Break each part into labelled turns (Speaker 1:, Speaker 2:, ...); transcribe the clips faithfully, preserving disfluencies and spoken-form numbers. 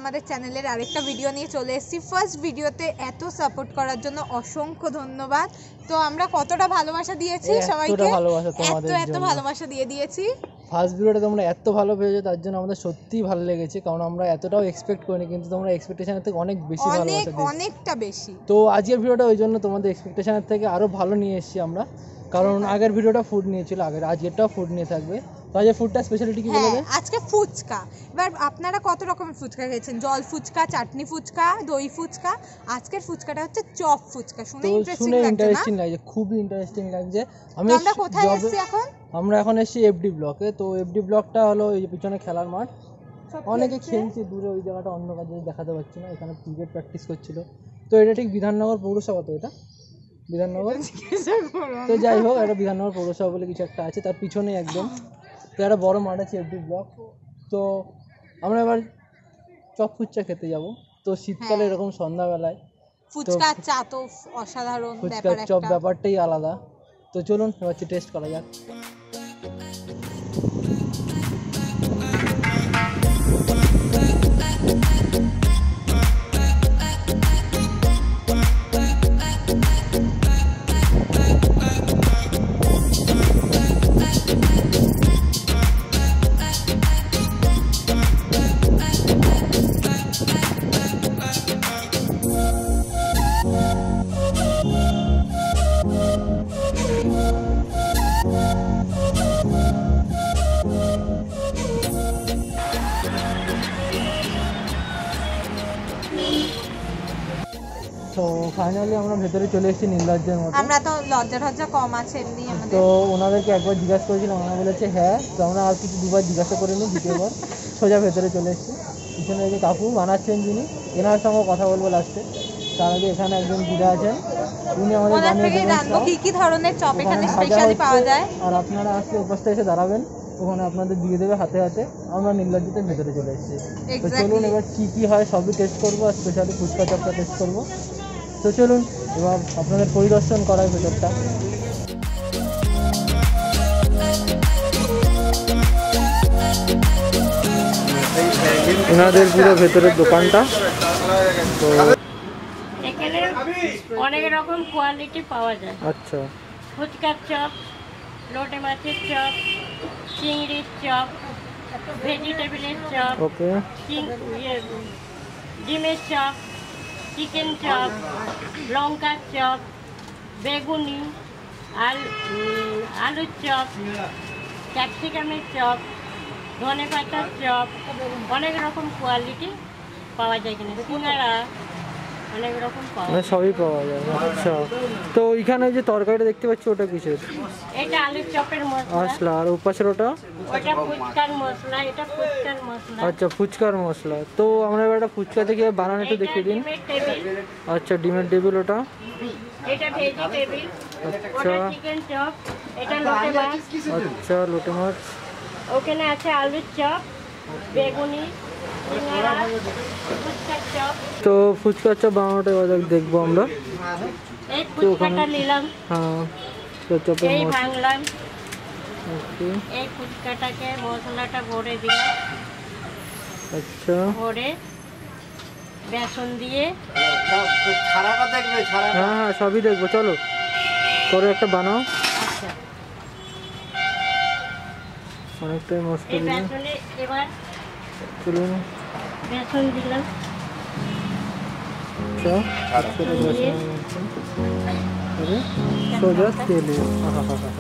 Speaker 1: আমাদের চ্যানেলের আরেকটা ভিডিও নিয়ে চলে এসেছি। ফার্স্ট ভিডিওতে এত সাপোর্ট করার জন্য অসংখ্য ধন্যবাদ। তো আমরা কতটা ভালোবাসা দিয়েছি সবাইকে, এত এত ভালোবাসা দিয়ে দিয়েছি।
Speaker 2: ফার্স্ট ভিডিওটা তোমরা এত ভালো পেয়েছো, তার জন্য আমাদের সত্যিই ভালো লেগেছে, কারণ আমরা এতটাও এক্সপেক্ট করিনি, কিন্তু তোমরা এক্সপেকটেশনের থেকে অনেক বেশি ভালোবাসা দিয়েছো,
Speaker 1: অনেকটা বেশি।
Speaker 2: তো আজকের ভিডিওটা ওই জন্য তোমাদের এক্সপেকটেশনের থেকে আরও ভালো নিয়ে এসেছি আমরা, কারণ আগের ভিডিওটা ফুড নিয়েছিল, আগের আজকেরটাও ফুড নিয়ে থাকবে। তো আজকে ফুডটা স্পেশালিটি কি বলবে?
Speaker 1: আজকে ফুচকা। এবার আপনারা কত রকমের ফুচকা খেয়েছেন, জল ফুচকা, চাটনি ফুচকা, দই ফুচকা, আজকের ফুচকাটা হচ্ছে চপ ফুচকা। শুনে ইন্টারেস্টিং লাগছে না?
Speaker 2: ইন্টারেস্টিং লাগছে, খুবই ইন্টারেস্টিং লাগছে।
Speaker 1: আমি আমরা কোথায় এসেছি এখন?
Speaker 2: আমরা এখন এসেছি এফডি ব্লকে। তো এফডি ব্লকটা হলো এই পিছনে খেলার মাঠ, অনেকে খেলছে দূরে, ওই জায়গাটা অন্য কাজে দেখাতে পাচ্ছি না, এখানে ক্রিকেট প্র্যাকটিস করছিল। তো এটা ঠিক বিধাননগর পৌরসভা, তো এটা বিধাননগর, তো যাই হোক এটা বিধাননগর পৌরসভা বলে কিছু একটা আছে, তার পিছনে একদম। তো একটা বড় মাঠ আছে এফডি ব্লক। তো আমরা এবার চপ ফুচকা খেতে যাব। তো শীতকালে এরকম সন্ধ্যাবেলায়
Speaker 1: ফুচকা চা তো অসাধারণ,
Speaker 2: ফুচকা চপ ব্যাপারটাই আলাদা। তো চলুন এবার টেস্ট করা যাক। তো ফাইনালি আমরা ভেতরে চলে এসেছি নীলরাজ্যের মতো।
Speaker 1: আমরা তো লজ্জা টজ্জা কম আছে এমনি আমাদের।
Speaker 2: তো ওনাদেরকে একবার জিজ্ঞাসা করেছিলাম, ওনারা বলেছে হ্যাঁ। তো আমরা আর কিছু দুবার জিজ্ঞাসা করে নিই, দ্বিতীয়বার সোজা ভেতরে চলে এসেছি। পিছনে যে কাকু বানাচ্ছেন যিনি, এনার সঙ্গে কথা বলবো লাস্টে। তার আগে এখানে একজন দিদা আছেন, উনি আমাদের জানিয়ে দেবেন
Speaker 1: কি কি ধরনের চপ এখানে স্পেশালি পাওয়া যায়।
Speaker 2: আর আপনারা আসলে উপস্থিত এসে দাঁড়াবেন, ওখানে আপনাদের দিয়ে দেবে হাতে হাতে। আমরা নীলরাজ্যতে ভেতরে চলে এসেছি। তো চলুন এবার কী কী হয় সবই টেস্ট করবো, আর স্পেশালি ফুচকা চপটা টেস্ট করবো। তো চলুন এবার আপনাদের পরিদর্শন করাই ভেতরটা। ওনাদের পুরো ভেতরের দোকানটা। তো
Speaker 3: এখানে অনেক রকম কোয়ালিটি পাওয়া যায়।
Speaker 2: আচ্ছা,
Speaker 3: ফুচকার চপ, লোটে মাছের চপ, চিংড়ির চপ, ভেজিটেবলের চপ,
Speaker 2: ওকে,
Speaker 3: ডিমের চপ, চিকেন চপ, লঙ্কার চপ, বেগুনি, আলু আলুর চপ, ক্যাপসিকামের চপ, ধনে পাতার চপ, অনেক রকম কোয়ালিটি পাওয়া যায় এখানে। সিঙ্গারা অনেক রকম পাওয়া যায়,
Speaker 2: সবই পাওয়া যায়। আচ্ছা, তো এখানে যে তরকারিটা দেখতে পাচ্ছি ওটা কিসের?
Speaker 3: এটা আলুর চপের
Speaker 2: মশলা, আর উপাসের ওটা
Speaker 3: ওটা ফুচকার মশলা, এটা ফুচকার মশলা।
Speaker 2: আচ্ছা, ফুচকার মশলা। তো আমরা এবার একটা ফুচকা থেকে বানানো একটু দেখিয়ে দিন। আচ্ছা, ডিমের টেবিল ওটা,
Speaker 3: এটা ভেজিটেবল,
Speaker 2: আচ্ছা,
Speaker 3: ওটা চিকেন চপ, এটা লোটে মাছ,
Speaker 2: আচ্ছা লোটে মাছ,
Speaker 3: ওখানে আছে আলুর চপ, বেগুনি, সিঙ্গারা, ফুচকার চপ।
Speaker 2: তো ফুচকার চপ বানানোটা এবার দেখবো আমরা।
Speaker 3: এই ফুচকাটা নিলাম,
Speaker 2: হ্যাঁ, তো চপের
Speaker 3: এই ভাঙলাম,
Speaker 2: ওকে,
Speaker 3: এই ফুচকাটাকে মশলাটা ভরে দিলাম,
Speaker 2: আচ্ছা,
Speaker 3: ভরে বেসন দিয়ে,
Speaker 2: হ্যাঁ হ্যাঁ সবই দেখবো, চলো করে একটা বানাও।
Speaker 3: আচ্ছা,
Speaker 2: অনেকটাই মস্ত
Speaker 3: এই
Speaker 2: দিলে,
Speaker 3: বেসনে এবার
Speaker 2: চলুন
Speaker 3: বেসন দিলাম,
Speaker 2: আচ্ছা, সেটা বেসনের মধ্যে করে সোজা তেলে, হা হা হা হা।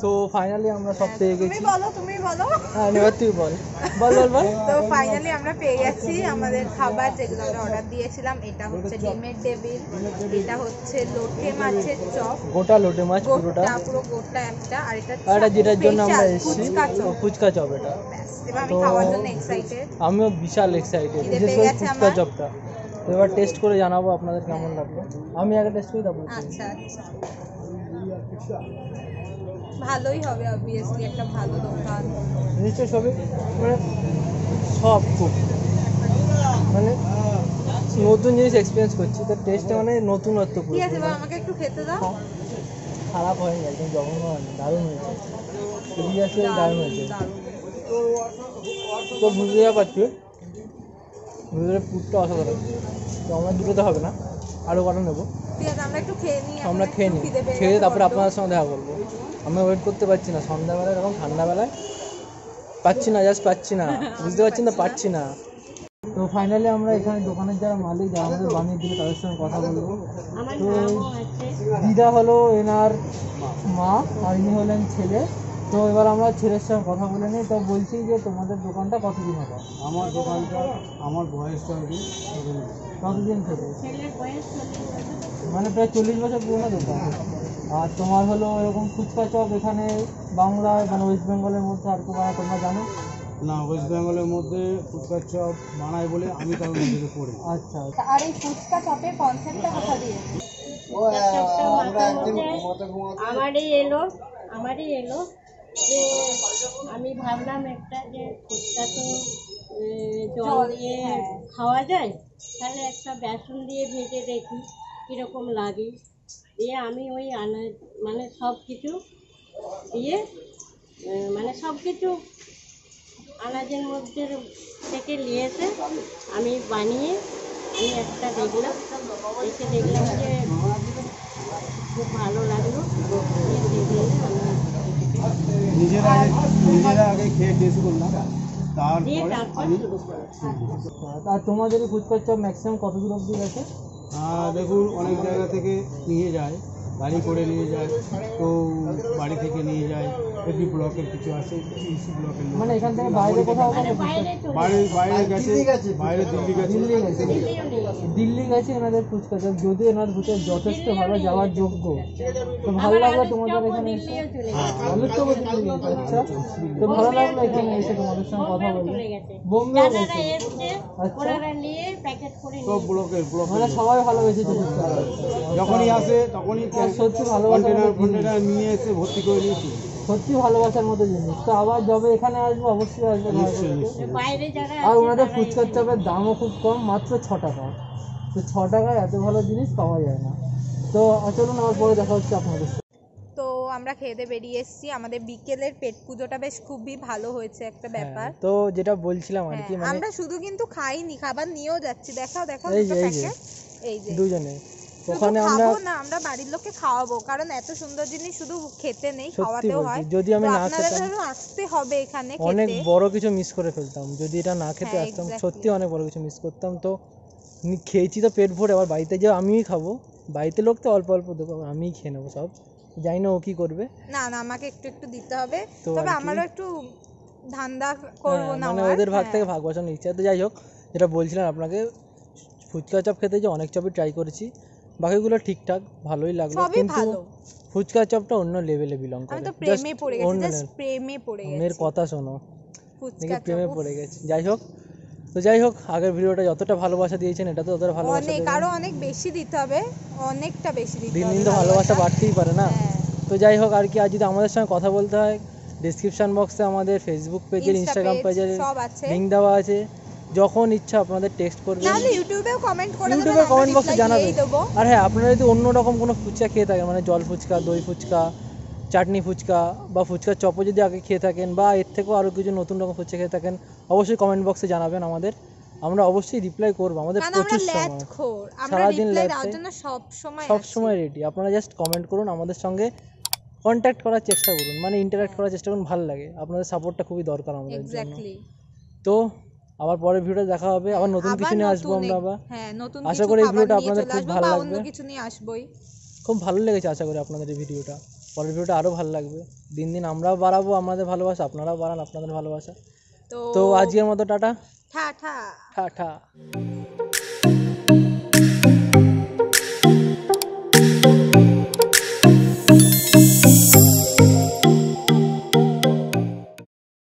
Speaker 2: সো ফাইনালি আমরা সব পেয়ে
Speaker 1: তুমি
Speaker 2: গেছি।
Speaker 1: বলো তুমি বলো
Speaker 2: হ্যাঁ এবার তুই বল বল বল বল।
Speaker 1: তো ফাইনালি আমরা পেয়ে গেছি আমাদের খাবার যেগুলো আমরা অর্ডার দিয়েছিলাম। এটা হচ্ছে ডিমের টেবিল, এটা হচ্ছে লোটে মাছের চপ,
Speaker 2: গোটা লোটে মাছ পুরোটা,
Speaker 1: গোটা পুরো গোটা একটা, আর এটা
Speaker 2: আর এটা যেটার জন্য আমরা
Speaker 1: special
Speaker 2: এসেছি
Speaker 1: ফুচকা চপ।
Speaker 2: ফুচকা চপ এটা।
Speaker 1: ব্যাস, এবার আমি
Speaker 2: তো
Speaker 1: খাওয়ার জন্য এক্সাইটেড।
Speaker 2: আমিও বিশাল এক্সাইটেড,
Speaker 1: খিদে
Speaker 2: বিশেষ
Speaker 1: পেয়ে
Speaker 2: করে
Speaker 1: গেছে
Speaker 2: ফুচকা
Speaker 1: আমার।
Speaker 2: চপটা। তো এবার টেস্ট করে জানাবো আপনাদের কেমন লাগলো। আমি আগে টেস্ট করি তারপর তুই।
Speaker 1: আচ্ছা আচ্ছা, ভালোই হবে অবভিয়াসলি, একটা ভালো দোকান।
Speaker 2: নিশ্চয় সবই মানে সব খুব মানে নতুন জিনিস এক্সপিরিয়েন্স করছি, তো টেস্টটা মানে নতুনত্ব পুরো।
Speaker 1: ঠিক আছে, এবার আমাকে একটু খেতে দাও।
Speaker 2: খারাপ হয়নি, একদম জঘন্য হয়নি, দারুণ হয়েছে, সিরিয়াসলি দারুণ হয়েছে।
Speaker 1: দারুণ।
Speaker 2: তো বুঝতে পারছি ভিতরে পুরটা অসাধারণ। তো আমরা দুটোতে হবে না, আরও কটা নেবো।
Speaker 1: ঠিক আছে, আমরা একটু খেয়ে নিই।
Speaker 2: আমরা খেয়ে নিই, খেয়ে তারপরে আপনাদের সঙ্গে দেখা করবো। আমি ওয়েট করতে পারছি না, সন্ধ্যাবেলায় এরকম ঠান্ডাবেলায় পাচ্ছি না, জাস্ট পাচ্ছি না, বুঝতে পারছেন না, পাচ্ছি না। তো ফাইনালি আমরা এখানে দোকানের যারা মালিক যারা আমাদের বানিয়ে দিলে তাদের সঙ্গে কথা বলবো।
Speaker 3: আমার
Speaker 2: তো
Speaker 3: নামও আছে।
Speaker 2: দিদা হলো এনার মা আর ইনি হলেন ছেলে। তো এবার আমরা ছেলের সঙ্গে কথা বলে নিই। তো বলছি যে তোমাদের দোকানটা কতদিন হবে?
Speaker 4: আমার দোকানটা আমার বয়সটা হচ্ছে
Speaker 2: কতদিন থেকে?
Speaker 3: ছেলের বয়স চল্লিশ বছর।
Speaker 2: মানে প্রায় চল্লিশ বছর পুরনো দোকান। আর তোমার হলো এরকম ফুচকা চপ এখানে বাংলায় মানে ওয়েস্ট বেঙ্গলের মধ্যে আর কেউ বানায় তোমরা জানো?
Speaker 4: না, ওয়েস্ট বেঙ্গলের মধ্যে ফুচকার চপ বানায় বলে আমি তার মধ্যে পড়ি।
Speaker 2: আচ্ছা
Speaker 1: আর এই ফুচকা চপের কনসেপ্টটা কোথা দিয়ে?
Speaker 3: একটা মাথার মধ্যে আমারই এলো আমারই এলো যে আমি ভাবলাম একটা যে ফুচকা তো এ, জল দিয়ে খাওয়া যায়, তাহলে একটা বেসন দিয়ে ভেজে দেখি কীরকম লাগে। দিয়ে আমি ওই আনা মানে সব কিছু দিয়ে এ, মানে সব কিছু আনাজের মধ্যে থেকে নিয়ে এসে আমি বানিয়ে আমি একটা দেখলাম, এসে দেখলাম যে খুব ভালো লাগলো। দিয়ে দেখলে আমি
Speaker 4: নিজেরা আগে নিজেরা আগে খেয়ে টেস্ট করলাম,
Speaker 3: দিয়ে
Speaker 4: তারপরে
Speaker 3: তারপর
Speaker 4: আমি
Speaker 2: আর তোমাদের এই ফুচকার চপ ম্যাক্সিমাম কত দূর অবধি গেছে?
Speaker 4: আহ, দেখুন অনেক জায়গা থেকে নিয়ে যায়, গাড়ি করে নিয়ে যায়, তো বাড়ি থেকে নিয়ে যায়। এপি ব্লকের কিছু আছে, ইসি ব্লকের লোক
Speaker 2: মানে এখান থেকে বাইরে কোথাও
Speaker 3: মানে বাইরে চলে
Speaker 4: বাইরে বাইরে গেছে, বাইরে দিল্লি গেছে।
Speaker 2: দিল্লি গেছে,
Speaker 3: দিল্লিও নেই।
Speaker 2: দিল্লি গেছে এনাদের ফুচকা চপ। যদি এনার ফুচকা যথেষ্ট ভালো যাওয়ার যোগ্য, তো ভালো লাগলো তোমাদের এখানে এসে।
Speaker 3: দিল্লিও চলে গেছে।
Speaker 2: আলুর চপও দিল্লি গেছে, আচ্ছা। তো ভালো লাগলো এখানে এসে তোমাদের সঙ্গে কথা
Speaker 3: বোম্বেও
Speaker 2: বলে।
Speaker 3: চলে গেছে।
Speaker 2: বোম্বেও
Speaker 3: যারা
Speaker 2: গেছে,
Speaker 3: এসছে
Speaker 2: আচ্ছা।
Speaker 3: ওনারা নিয়ে প্যাকেট করে
Speaker 4: সব
Speaker 3: নিয়ে
Speaker 4: ব্লকের ব্লকের
Speaker 2: মানে
Speaker 4: লোক।
Speaker 2: সবাই ভালোবেসেছে ফুচকা চপ।
Speaker 4: যখনই আসে তখনই
Speaker 2: আর সত্যি ভালোবাসার
Speaker 4: কন্টেনার
Speaker 2: মতো জিনিস।
Speaker 4: কন্টেনার নিয়ে এসে ভর্তি করে নিয়েছি।
Speaker 2: সত্যি ভালোবাসার মতো জিনিস। তো আবার যবে এখানে আসবো অবশ্যই আসবো ভালো
Speaker 4: নিশ্চয়ই
Speaker 2: করতে।
Speaker 4: নিশ্চয়ই।
Speaker 3: বাইরে যারা
Speaker 2: আর
Speaker 3: আছে
Speaker 2: ওনাদের
Speaker 3: তারা
Speaker 2: ফুচকার
Speaker 3: এসে-
Speaker 2: চপের দামও খুব কম, মাত্র ছ টাকা। তো ছ টাকায় এত ভালো জিনিস পাওয়া যায় না। তো চলুন আবার পরে দেখা হচ্ছে আপনাদের সাথে।
Speaker 1: তো আমরা খেয়ে দিয়ে বেরিয়ে এসেছি। আমাদের বিকেলের পেট পুজোটা বেশ খুবই ভালো হয়েছে একটা ব্যাপার।
Speaker 2: হ্যাঁ, তো যেটা বলছিলাম আর
Speaker 1: হ্যাঁ,
Speaker 2: কি, মানে
Speaker 1: আমরা শুধু কিন্তু খাইনি, খাবার নিয়েও যাচ্ছি। দেখাও দেখাও
Speaker 2: এই
Speaker 1: দুটো
Speaker 2: যে, এই যে।
Speaker 1: প্যাকেট। এই যে
Speaker 2: দুজনে
Speaker 1: শুধু
Speaker 2: ওখানে আমরা
Speaker 1: খাবো না, আমরা বাড়ির লোককে খাওয়াবো, কারণ এত সুন্দর জিনিস শুধু খেতে নেই,
Speaker 2: সত্যি
Speaker 1: খাওয়াতেও
Speaker 2: বলছি,
Speaker 1: হয়।
Speaker 2: যদি আমি
Speaker 1: তো
Speaker 2: না খেতাম
Speaker 1: আপনাদেরও আসতে হবে এখানে
Speaker 2: অনেক
Speaker 1: খেতে।
Speaker 2: বড় কিছু মিস করে ফেলতাম। যদি এটা না খেতে
Speaker 1: হ্যাঁ,
Speaker 2: আসতাম
Speaker 1: exactly.
Speaker 2: সত্যি অনেক বড় কিছু মিস করতাম। তো নি- খেয়েছি তো পেট ভরে, আবার বাড়িতে যে আমিই খাবো, বাড়িতে লোক তো অল্প অল্প দেবো, আবার আমিই খেয়ে নেবো সব। জানি না ও কী করবে।
Speaker 1: না না, আমাকে একটু একটু দিতে হবে।
Speaker 2: তো
Speaker 1: তবে
Speaker 2: আর কি?
Speaker 1: আমারও একটু ধান্দা করবো
Speaker 2: হ্যাঁ,
Speaker 1: না,
Speaker 2: মানে
Speaker 1: আমার।
Speaker 2: ওদের ভাগ
Speaker 1: হ্যাঁ।
Speaker 2: থেকে ভাগ বসানোর ইচ্ছা। তো যাই হোক, যেটা বলছিলাম আপনাকে, ফুচকা চপ খেতে যে অনেক চপই ট্রাই করেছি, বাকিগুলো ঠিকঠাক ভালোই লাগলো,
Speaker 1: সবই
Speaker 2: কিন্তু
Speaker 1: ভালো।
Speaker 2: ফুচকা চপটা অন্য লেভেলে বিলং
Speaker 1: আমি
Speaker 2: করে।
Speaker 1: তো প্রেমে
Speaker 2: Just
Speaker 1: পড়ে গেছি,
Speaker 2: অন্য
Speaker 1: জাস্ট
Speaker 2: level।
Speaker 1: প্রেমে পড়ে
Speaker 2: মেয়ের
Speaker 1: গেছি
Speaker 2: কথা শোনো,
Speaker 1: ফুচকা
Speaker 2: দেখে প্রেমে
Speaker 1: চপ।
Speaker 2: পড়ে গেছে। যাই হোক, তো যাই হোক, আগের ভিডিওটা যতটা ভালোবাসা দিয়েছেন এটা তো ততটা ভালোবাসা
Speaker 1: অনেক,
Speaker 2: দেবেন।
Speaker 1: আরো অনেক বেশি দিতে হবে, অনেকটা বেশি দিতে
Speaker 2: দিন
Speaker 1: হবে
Speaker 2: দিন তো ভালোবাসা বাড়তেই পারে না।
Speaker 1: হ্যাঁ।
Speaker 2: তো যাই হোক আর কি, আর যদি আমাদের সঙ্গে কথা বলতে হয়, ডিসক্রিপশন বক্সে আমাদের ফেসবুক পেজের,
Speaker 1: Insta
Speaker 2: ইনস্টাগ্রাম
Speaker 1: page
Speaker 2: পেজের
Speaker 1: সব আছে।
Speaker 2: লিঙ্ক দেওয়া আছে। যখন ইচ্ছা আপনাদের টেক্সট করবেন,
Speaker 1: নাহলে ইউটিউবেও কমেন্ট করে দেবেন,
Speaker 2: ইউটিউবে
Speaker 1: আমরা
Speaker 2: কমেন্ট বক্সে
Speaker 1: reply
Speaker 2: জানাবেন।
Speaker 1: দিয়েই দেবো।
Speaker 2: আর হ্যাঁ, আপনারা যদি অন্য রকম কোনো ফুচকা খেয়ে থাকেন, মানে জল ফুচকা, দই ফুচকা, চাটনি ফুচকা বা ফুচকার চপও যদি আগে খেয়ে থাকেন, বা এর থেকেও আরও কিছু নতুন রকম ফুচকা খেয়ে থাকেন, অবশ্যই কমেন্ট বক্সে জানাবেন আমাদের। আমরা অবশ্যই রিপ্লাই করবো, আমাদের
Speaker 1: কারণ আমরা
Speaker 2: প্রচুর সময়,
Speaker 1: ল্যাথখোর, আমরা
Speaker 2: সারাদিন
Speaker 1: রিপ্লাই
Speaker 2: ল্যাথ
Speaker 1: দেওয়ার
Speaker 2: দেয়।
Speaker 1: জন্য সব সময়
Speaker 2: সব সময় রেডি। আপনারা জাস্ট কমেন্ট করুন, আমাদের সঙ্গে কন্ট্যাক্ট করার চেষ্টা করুন, মানে ইন্টারাক্ট করার চেষ্টা করুন, ভালো লাগে। আপনাদের সাপোর্টটা খুবই দরকার আমাদের জন্য।
Speaker 1: এক্স্যাক্টলি।
Speaker 2: তো আবার পরের ভিডিও দেখা হবে, আবার নতুন কিছু নিয়ে আসবো আমরা আবার।
Speaker 1: হ্যাঁ, নতুন
Speaker 2: আশা
Speaker 1: কিছু
Speaker 2: করি এই
Speaker 1: খাবার
Speaker 2: ভিডিওটা
Speaker 1: নিয়ে
Speaker 2: আপনাদের
Speaker 1: চলে
Speaker 2: খুব
Speaker 1: আসবো,
Speaker 2: ভালো
Speaker 1: বা
Speaker 2: লাগবে।
Speaker 1: অন্য কিছু নিয়ে আসবোই।
Speaker 2: খুব ভালো লেগেছে আশা করি আপনাদের এই ভিডিওটা। পরের ভিডিওটা আরও ভালো লাগবে। দিন দিন আমরাও বাড়াবো আমাদের ভালোবাসা, আপনারাও বাড়ান আপনাদের ভালোবাসা।
Speaker 1: তো
Speaker 2: তো আজকের মতো টাটা
Speaker 1: ঠা ঠা
Speaker 2: টা টা।